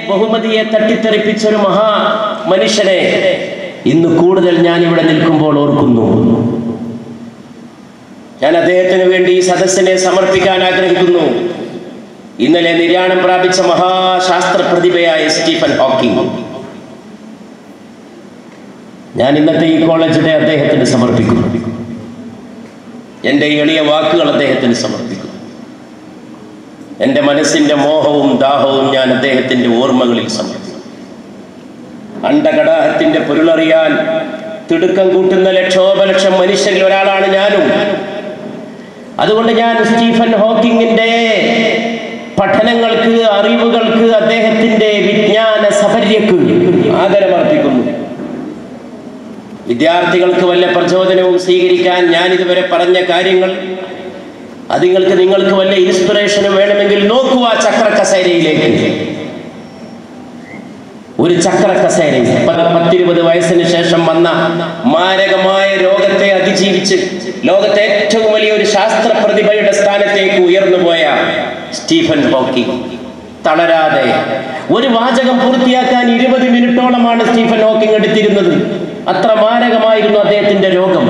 ബഹുമതിയെ തട്ടിത്തെറിപ്പിച്ച ഒരു മഹാ മനുഷ്യനെ ഇന്ന് കൂടുതൽ ഞാൻ ഇവിടെ നിൽക്കുമ്പോൾ ഓർക്കുന്നു. ഞാൻ അദ്ദേഹത്തിന് വേണ്ടി ഈ സദസ്സിനെ സമർപ്പിക്കാൻ ആഗ്രഹിക്കുന്നു. ഇന്നലെ നിര്യാണം പ്രാപിച്ച മഹാശാസ്ത്ര പ്രതിഭയായ സ്റ്റീഫൻ ഹോക്കിംഗ്. ഞാൻ ഇന്നത്തെ ഈ കോളേജ് ഡേ അദ്ദേഹത്തിന് സമർപ്പിക്കുന്നു. എൻ്റെ എളിയ വാക്കുകൾ അദ്ദേഹത്തിന് സമർപ്പിക്കുന്നു. എൻ്റെ മനസ്സിൻ്റെ മോഹവും ദാഹവും ഞാൻ അദ്ദേഹത്തിൻ്റെ ഓർമ്മകളിൽ സമർപ്പിക്കുന്നു. അണ്ടകടാഹത്തിൻ്റെ പൊരുളറിയാൻ തിടുക്കം കൂട്ടുന്ന ലക്ഷോപലക്ഷം മനുഷ്യരിൽ ഒരാളാണ് ഞാനും. അതുകൊണ്ട് ഞാൻ സ്റ്റീഫൻ ഹോക്കിങ്ങിൻ്റെ പഠനങ്ങൾക്ക്, അറിവുകൾക്ക്, അദ്ദേഹത്തിൻ്റെ വിജ്ഞാന സഫര്യക്ക് ആദരമർപ്പിക്കുന്നു. വിദ്യാർത്ഥികൾക്ക് വല്ല പ്രചോദനവും സ്വീകരിക്കാൻ ഞാൻ ഇതുവരെ പറഞ്ഞ കാര്യങ്ങൾ അത് നിങ്ങൾക്ക് വല്ല ഇൻസ്പിറേഷനും വേണമെങ്കിൽ നോക്കുക ചക്രക്കസേരയിലേക്ക്. ഒരു ചക്രക്കസേരയിൽ 10-20 വയസ്സിന് ശേഷം വന്ന മാരകമായ രോഗത്തെ അതിജീവിച്ച് ലോകത്തെ ഏറ്റവും വലിയ ഒരു ശാസ്ത്ര പ്രതിഭയുടെ സ്ഥാനത്തേക്ക് ഉയർന്നുപോയ സ്റ്റീഫൻ ഹോക്കിംഗ് തളരാതെ ഒരു വാചകം പൂർത്തിയാക്കാൻ 20 മിനിറ്റോളമാണ് സ്റ്റീഫൻ ഹോക്കിംഗ് എടുത്തിരുന്നത്. അത്ര മാരകമായിരുന്നു അദ്ദേഹത്തിന്റെ രോഗം.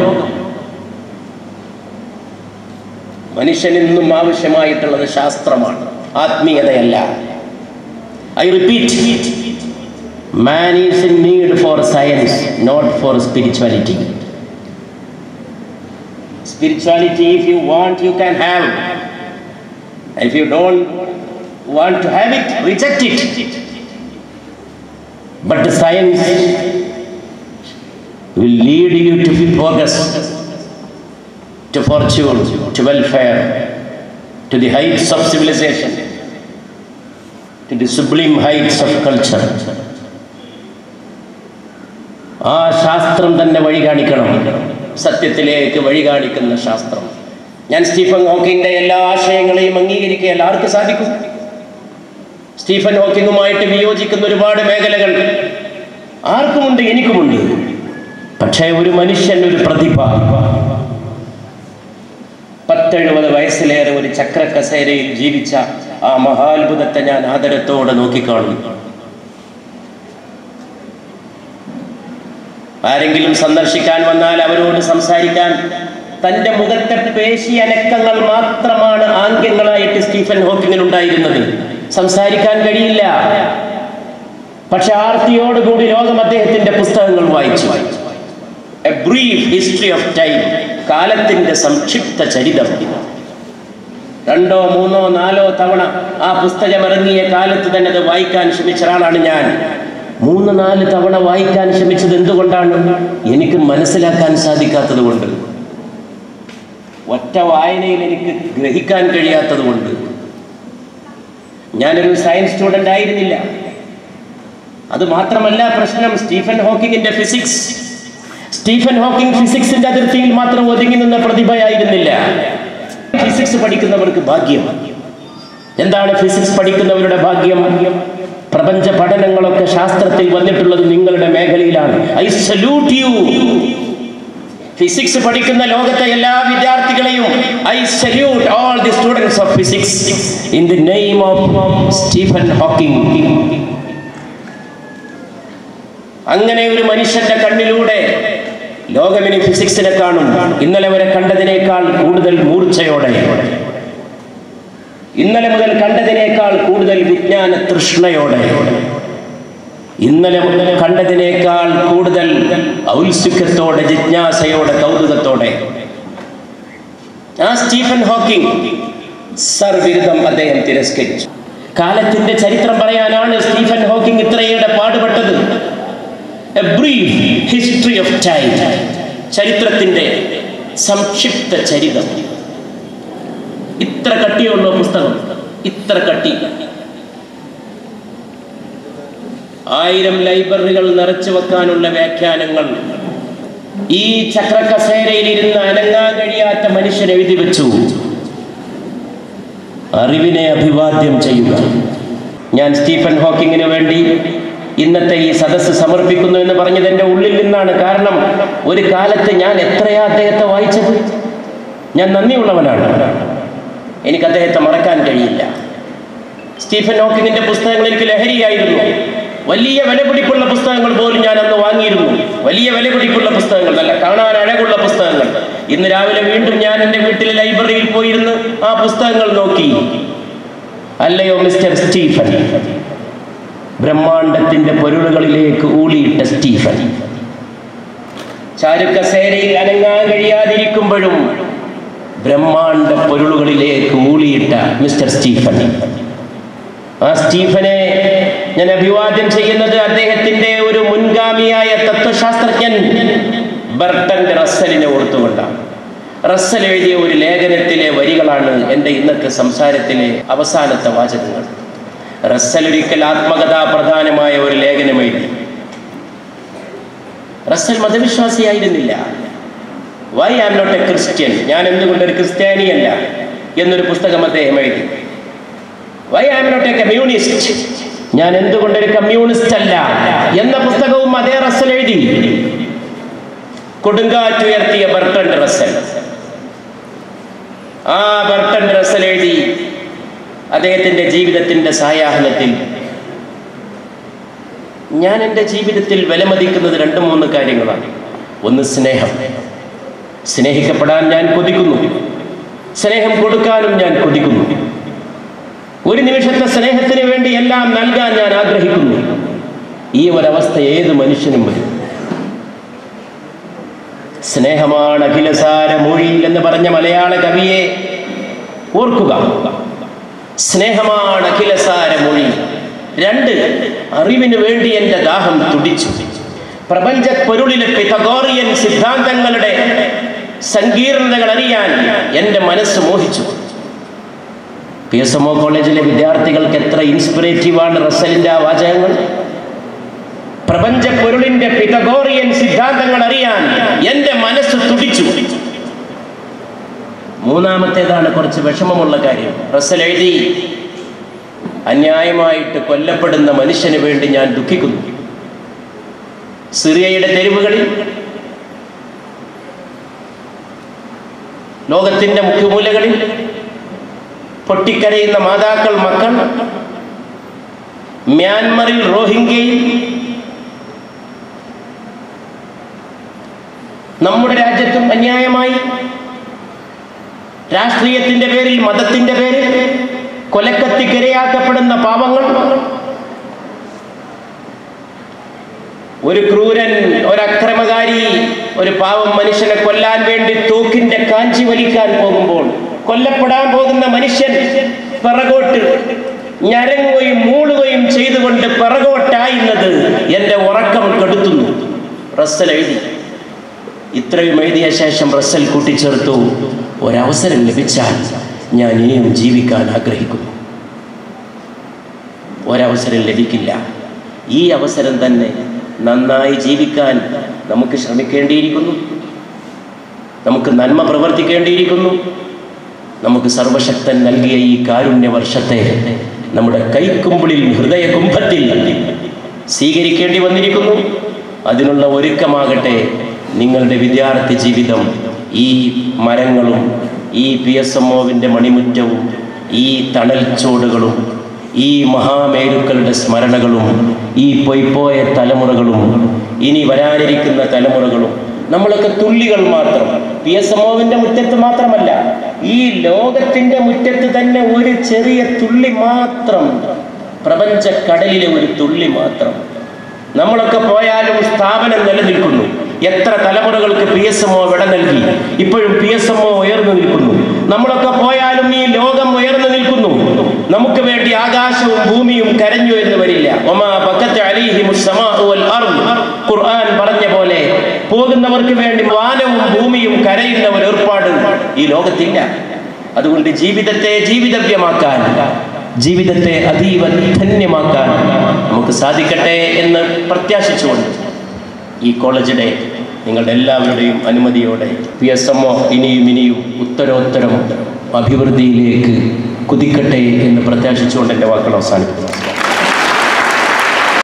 മനുഷ്യനെന്നും ആവശ്യമായിട്ടുള്ളത് ശാസ്ത്രമാണ്, ആത്മീയതയല്ല. I repeat, man is in need for science, not for spirituality. Spirituality, if you want, you can have. If you don't want to have it, reject it. But the science will lead you to progress, to fortune, to welfare, to the heights of civilization, to the sublime heights of culture. ആ ശാസ്ത്രം തന്നെ വഴി കാണിക്കണം, സത്യത്തിലേക്ക് വഴി കാണിക്കുന്ന ശാസ്ത്രം. ഞാൻ സ്റ്റീഫൻ ഹോക്കിങ്ങിന്റെ എല്ലാ ആശയങ്ങളെയും അംഗീകരിക്കുകയല്ല. ആർക്ക് സാധിക്കും? സ്റ്റീഫൻ ഹോക്കിങ്ങുമായിട്ട് വിയോജിക്കുന്ന ഒരുപാട് മേഖലകൾ ആർക്കുമുണ്ട്, എനിക്കുമുണ്ട്. പക്ഷേ ഒരു മനുഷ്യൻ, ഒരു പ്രതിഭ 70 വയസ്സിലേറെ ഒരു ചക്രക്കസേരയിൽ ജീവിച്ച ആ മഹാത്ഭുതത്തെ ഞാൻ ആദരത്തോടെ നോക്കിക്കാണുന്നു. ആരെങ്കിലും സന്ദർശിക്കാൻ വന്നാൽ അവരോട് സംസാരിക്കാൻ തൻ്റെ മുഖത്തെ പേശി അനക്കങ്ങൾ മാത്രമാണ് ആംഗ്യങ്ങളായിട്ട് സ്റ്റീഫൻ ഹോക്കിങ്ങിനുണ്ടായിരുന്നത്. സംസാരിക്കാൻ കഴിയില്ല. പക്ഷെ ആർത്തിയോടുകൂടി ലോകം അദ്ദേഹത്തിന്റെ പുസ്തകങ്ങൾ വായിച്ചു. A brief history of time, കാലത്തിന്റെ സംക്ഷിപ്ത ചരിതം. 2, 3, 4 തവണ ആ പുസ്തകം ഇറങ്ങിയ കാലത്ത് തന്നെ അത് വായിക്കാൻ ശ്രമിച്ച ഒരാളാണ് ഞാൻ. 3-4 തവണ വായിക്കാൻ ശ്രമിച്ചത് എന്തുകൊണ്ടാണ്? എനിക്ക് മനസ്സിലാക്കാൻ സാധിക്കാത്തത് കൊണ്ട്, ഒറ്റ വായനയിൽ എനിക്ക് ഗ്രഹിക്കാൻ കഴിയാത്തത് കൊണ്ട്. ഞാനൊരു സയൻസ് സ്റ്റുഡൻ്റ് ആയിരുന്നില്ല. അത് മാത്രമല്ല പ്രശ്നം, സ്റ്റീഫൻ ഹോക്കിങ്ങിന്റെ ഫിസിക്സ്. സ്റ്റീഫൻ ഹോക്കിംഗ് ഫിസിക്സിന്റെ അതിർത്തിയിൽ മാത്രം ഒതുങ്ങി നിന്ന പ്രതിഭയായിരുന്നില്ല. ഫിസിക്സ് പഠിക്കുന്നവർക്ക് ഭാഗ്യം. എന്താണ് ഫിസിക്സ് പഠിക്കുന്നവരുടെ ഭാഗ്യം? പ്രപഞ്ച പഠനങ്ങളൊക്കെ ശാസ്ത്രത്തിൽ വന്നിട്ടുള്ളത് നിങ്ങളുടെ മേഖലയിലാണ്. I salute U. ഫിസിക്സ് പഠിക്കുന്ന ലോകത്തെ എല്ലാ വിദ്യാർത്ഥികളെയും I salute all the students of physics in the name of Stephen Hawking. അങ്ങനെ ഒരു മനുഷ്യന്റെ കണ്ണിലൂടെ ലോകമിനി ഫിസിക്സിനെ കാണും. ഇന്നലെ വരെ കണ്ടതിനേക്കാൾ കൂടുതൽ മൂർച്ചയോടെ, ഇന്നലെ മുതൽ കണ്ടതിനേക്കാൾ കൂടുതൽ വിജ്ഞാന തൃഷ്ണയോടെ, ഇന്നലെ മുതൽ കണ്ടതിനേക്കാൾ കൂടുതൽ ഔത്സുക്യത്തോടെ, ജിജ്ഞാസയോടെ, കൗതുകത്തോടെ. ആ സ്റ്റീഫൻ ഹോക്കിംഗ് സർബിരുദം അദ്ദേഹം തിരസ്കരിച്ചു. കാലത്തിന്റെ ചരിത്രം പറയാനാണ് സ്റ്റീഫൻ ഹോക്കിംഗ് ഇത്രയേറെ പാടുപെട്ടത്. A brief history of time, ചരിത്രത്തിന്റെ സംക്ഷിപ്ത ചരിതം. ഇത്ര കട്ടിയുള്ള പുസ്തകം, ഇത്ര കട്ടി. 1000 ലൈബ്രറികൾ നിറച്ചു വെക്കാനുള്ള വ്യാഖ്യാനങ്ങൾ ഈ ചക്രക്കസേരയിൽ ഇരുന്ന് അനങ്ങാൻ കഴിയാത്ത മനുഷ്യൻ എഴുതി വെച്ചു. അറിവിനെ അഭിവാദ്യം ചെയ്യുക. ഞാൻ സ്റ്റീഫൻ ഹോക്കിങ്ങിന് വേണ്ടി ഇന്നത്തെ ഈ സദസ്സ് സമർപ്പിക്കുന്നു എന്ന് പറഞ്ഞത് എൻ്റെ ഉള്ളിൽ നിന്നാണ്. കാരണം ഒരു കാലത്ത് ഞാൻ എത്രയാ അദ്ദേഹത്തെ വായിച്ചത്. ഞാൻ നന്ദിയുള്ളവനാണ്. എനിക്ക് അദ്ദേഹത്തെ മറക്കാൻ കഴിയില്ല. സ്റ്റീഫൻ ഹോക്കിങ്ങിന്റെ പുസ്തകങ്ങൾ എനിക്ക് ലഹരിയായിരുന്നു. വലിയ വിലപിടിപ്പുള്ള പുസ്തകങ്ങൾ പോലും ഞാൻ അന്ന് വാങ്ങിയിരുന്നു. വലിയ വിലപിടിപ്പുള്ള പുസ്തകങ്ങൾ, നല്ല കാണാൻ അഴകുള്ള പുസ്തകങ്ങൾ. ഇന്ന് രാവിലെ വീണ്ടും ഞാൻ എൻ്റെ വീട്ടിലെ ലൈബ്രറിയിൽ പോയിരുന്ന് ആ പുസ്തകങ്ങൾ നോക്കി. അല്ലയോ മിസ്റ്റർ സ്റ്റീഫൻ, ബ്രഹ്മാണ്ടത്തിന്റെ പൊരുളുകളിലേക്ക് ഊളിയിട്ട സ്റ്റീഫൻ, ചാരുക്കസേരയിൽ അനങ്ങാൻ കഴിയാതിരിക്കുമ്പോഴും ബ്രഹ്മാണ്ട പൊരുളുകളിലേക്ക് ഊളിയിട്ട മിസ്റ്റർ സ്റ്റീഫൻ. ആ സ്റ്റീഫനെ ഞാൻ അഭിവാദ്യം ചെയ്യുന്നത് അദ്ദേഹത്തിന്റെ ഒരു മുൻഗാമിയായ തത്വശാസ്ത്രജ്ഞൻ ബർട്ടന്റെ റസ്സലിനെ ഓർത്തുകൊണ്ടാണ്. റസ്സൽ എഴുതിയ ഒരു ലേഖനത്തിലെ വരികളാണ് എൻ്റെ ഇന്നത്തെ സംസാരത്തിലെ അവസാനത്തെ വാചകങ്ങൾ. റസ്സൽ ഒരിക്കൽ ആത്മകഥാ പ്രധാനമായ ഒരു ലേഖനം എഴുതി. റസ്സൽ മതവിശ്വാസിയായിരുന്നില്ല. Why am not a Christian, ഞാൻ എന്തുകൊണ്ടൊരു ക്രിസ്ത്യാനിയല്ല എന്നൊരു പുസ്തകം അദ്ദേഹം എഴുതി. Why am not a communist, ഞാൻ എന്തുകൊണ്ടൊരു കമ്മ്യൂണിസ്റ്റ് അല്ല എന്ന പുസ്തകവും അതേ റസ്സൽ എഴുതി. കൊടുങ്കാറ്റുയർത്തിയ ബർട്ടൻ റസ്സൽ. ആ ബർട്ടൻ റസ്സൽ എഴുതി അദ്ദേഹത്തിന്റെ ജീവിതത്തിന്റെ സായാഹ്നത്തിൽ, ഞാൻ എൻ്റെ ജീവിതത്തിൽ വിലമതിക്കുന്നത് 2-3 കാര്യങ്ങളാണ്. ഒന്ന് സ്നേഹം. സ്നേഹിക്കപ്പെടാൻ ഞാൻ കൊതിക്കുന്നു, സ്നേഹം കൊടുക്കാനും ഞാൻ കൊതിക്കുന്നു. ഒരു നിമിഷത്തെ സ്നേഹത്തിന് വേണ്ടി എല്ലാം നൽകാൻ ഞാൻ ആഗ്രഹിക്കുന്നു. ഈ ഒരവസ്ഥ ഏത് മനുഷ്യനും വരും. സ്നേഹമാണ് അഖിലസാര മൊഴിയിൽ എന്ന് പറഞ്ഞ മലയാള കവിയെ ഓർക്കുക. സ്നേഹമാണ് അഖിലസാര മൊഴി. 2, അറിവിന് വേണ്ടി എൻ്റെ ദാഹം തുടിച്ചു. പ്രപഞ്ച പൊരുളിലെ പിതഗോറിയൻ സിദ്ധാന്തങ്ങളുടെ സങ്കീർണതകൾ അറിയാൻ എൻ്റെ മനസ്സ് മോഹിച്ചു. PSMO കോളേജിലെ വിദ്യാർത്ഥികൾക്ക് എത്ര ഇൻസ്പിറേറ്റീവാണ് റസ്സലിൻ്റെ ആ വാചകങ്ങൾ. പ്രപഞ്ച പൊരുളിന്റെ പിതഗോറിയൻ സിദ്ധാന്തങ്ങൾ അറിയാൻ എൻ്റെ മനസ്സ് തുടിച്ചു. 3-ാമത്തേതാണ് കുറച്ച് വിഷമമുള്ള കാര്യം. റസ്സൽ എഴുതി, അന്യായമായിട്ട് കൊല്ലപ്പെടുന്ന മനുഷ്യന് വേണ്ടി ഞാൻ ദുഃഖിക്കുന്നു. സിറിയയുടെ തെരുവുകളിൽ, ലോകത്തിന്റെ മുഖ്യമൂലകളിൽ പൊട്ടിക്കരയുന്ന മാതാക്കൾ, മക്കൾ, മ്യാൻമറിൽ റോഹിംഗ്യയിൽ, നമ്മുടെ രാജ്യത്തും അന്യായമായി രാഷ്ട്രീയത്തിന്റെ പേരിൽ, മതത്തിന്റെ പേരിൽ കൊലക്കത്തിക്കിരയാക്കപ്പെടുന്ന പാവങ്ങൾ. ഒരു ക്രൂരൻ, ഒരക്രമകാരി ഒരു പാവം മനുഷ്യനെ കൊല്ലാൻ വേണ്ടി തോക്കിന്റെ കാഞ്ചി വലിക്കാൻ പോകുമ്പോൾ കൊല്ലപ്പെടാൻ പോകുന്ന മനുഷ്യൻ പിറകോട്ട് ഞരങ്ങുകയും മൂളുകയും ചെയ്തുകൊണ്ട് പിറകോട്ടായുന്നത് എൻ്റെ ഉറക്കം കെടുത്തുന്നു. റസ്സൽ എഴുതി. ഇത്രയും എഴുതിയ ശേഷം റസ്സൽ കൂട്ടിച്ചേർത്തു, ഒരവസരം ലഭിച്ചാൽ ഞാൻ ഇനിയും ജീവിക്കാൻ ആഗ്രഹിക്കുന്നു. ഒരവസരം ലഭിക്കില്ല. ഈ അവസരം തന്നെ നന്നായി ജീവിക്കാൻ നമുക്ക് ശ്രമിക്കേണ്ടിയിരിക്കുന്നു. നമുക്ക് നന്മ പ്രവർത്തിക്കേണ്ടിയിരിക്കുന്നു. നമുക്ക് സർവശക്തൻ നൽകിയ ഈ കാരുണ്യ വർഷത്തെ നമ്മുടെ കൈക്കുമ്പിളിൽ, ഹൃദയകുംഭത്തിൽ സ്വീകരിക്കേണ്ടി വന്നിരിക്കുന്നു. അതിനുള്ള ഒരുക്കമാകട്ടെ നിങ്ങളുടെ വിദ്യാർത്ഥി ജീവിതം. ഈ മരങ്ങളും, ഈ PSMOവിൻ്റെ മണിമുറ്റവും, ഈ തണൽച്ചോടുകളും, ഈ മഹാമേരുക്കളുടെ സ്മരണകളും, ഈ പൊയ്പോയ തലമുറകളും, ഇനി വരാനിരിക്കുന്ന തലമുറകളും, നമ്മളൊക്കെ തുള്ളികൾ മാത്രം. PSMOവിൻ്റെ മുറ്റത്ത് മാത്രമല്ല, ഈ ലോകത്തിൻ്റെ മുറ്റത്ത് തന്നെ ഒരു ചെറിയ തുള്ളി മാത്രം, പ്രപഞ്ച കടലിലെ ഒരു തുള്ളി മാത്രം. നമ്മളൊക്കെ പോയാലും സ്ഥാപനം നിലനിൽക്കുന്നു. എത്ര തലമുറകൾക്ക് PSMO വിട നൽകി. ഇപ്പോഴും PSMO ഉയർന്നു നിൽക്കുന്നു. നമ്മളൊക്കെ പോയാലും ഈ ലോകം ഉയർന്നു നിൽക്കുന്നു. നമുക്ക് വേണ്ടി ആകാശവും ഭൂമിയും കരഞ്ഞു എന്ന് വരില്ല. ഖുർആൻ പറഞ്ഞ പോലെ പോകുന്നവർക്ക് വേണ്ടി വാനവും ഭൂമിയും കരയുന്ന ഒരു ഏർപ്പാട് ഈ ലോകത്തില്ല. അതുകൊണ്ട് ജീവിതത്തെ ജീവിതവ്യമാക്കാൻ, ജീവിതത്തെ അതീവ ധന്യമാക്കാൻ നമുക്ക് സാധിക്കട്ടെ എന്ന് പ്രത്യാശിച്ചുകൊണ്ട് ഈ കോളേജ് ഡേ നിങ്ങളുടെ എല്ലാവരുടെയും അനുമതിയോടെ PSMO ഇനിയും ഉത്തരോത്തരം അഭിവൃദ്ധിയിലേക്ക് കുതിക്കട്ടെ എന്ന് പ്രത്യാശിച്ചുകൊണ്ട് എൻ്റെ വാക്കുകൾ അവസാനിപ്പിക്കും.